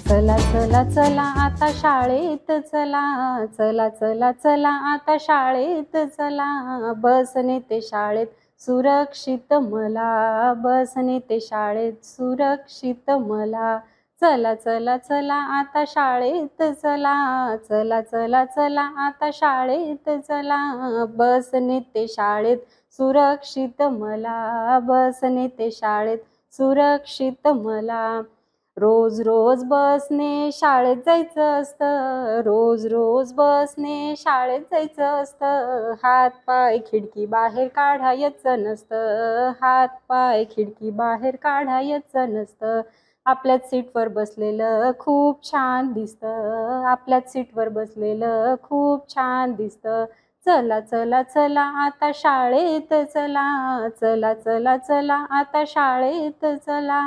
चला चला चला आता शाळेत चला, चला चला चला आता शाळेत चला, बसने ते शाळेत सुरक्षित मला, बसने ते शाळेत सुरक्षित मला. चला चला चला आता शाळेत चला, चला चला चला आता शाळेत चला, बसने ते शाळेत सुरक्षित मला, बसने ते शाळेत सुरक्षित मला. रोज रोज बसने शाळेत जायचं असतं, रोज रोज बसने शाळेत जायचं असतं, हात पाय खिडकी बाहेर काढायचं नसतं, हात पाय खिडकी बाहेर काढायचं नसतं. आपल्याच सीटवर बसलेलं खूप छान दिसतं, आपल्याच सीटवर बसलेलं खूप छान दिसतं. चला चला चला आता शाळेत चला, चला चला चला आता शाळेत चला,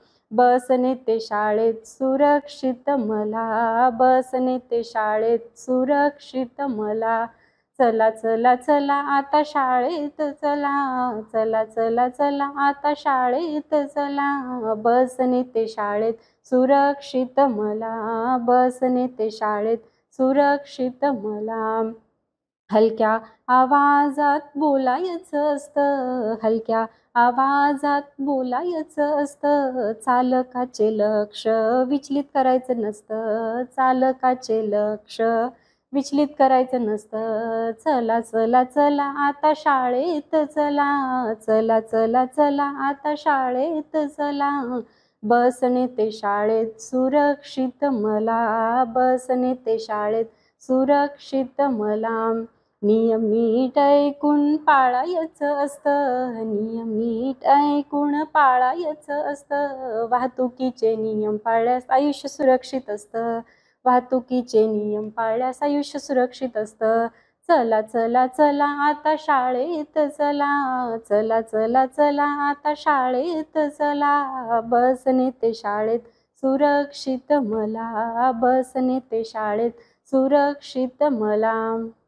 बसने ते शाळेत सुरक्षित मला, बसने ते शाळेत सुरक्षित मला. चला चला चला आता शाळेत चला, चला चला चला आता शाळेत चला, बसने ते शाळेत सुरक्षित मला, बसने ते शाळेत सुरक्षित मला. हलक्या आवाजात बोलायचं असतं, हलक्या आवाजात बोलायचं असतं, चालकाचे लक्ष विचलित करायचं नसतं, चालकाचे लक्ष विचलित करायचं नसतं. चला चला चला आता शाळेत चला, चला चला चला आता शाळेत चला, बसने ते शाळेत सुरक्षित मला, बसने ते शाळेत सुरक्षित मला. नियम नीट ऐकून पाळायचं असतं, नियम नीट ऐकून पाळायचं असतं, वाहतुकीचे नियम पाळल्यास आयुष्य सुरक्षित असतं, वाहतुकीचे नियम पाळल्यास आयुष्य सुरक्षित असतं. चला चला चला आता शाळेत चला, चला चला चला आता शाळेत चला, बसने ते शाळेत सुरक्षित मला, बसने ते शाळेत सुरक्षित मला.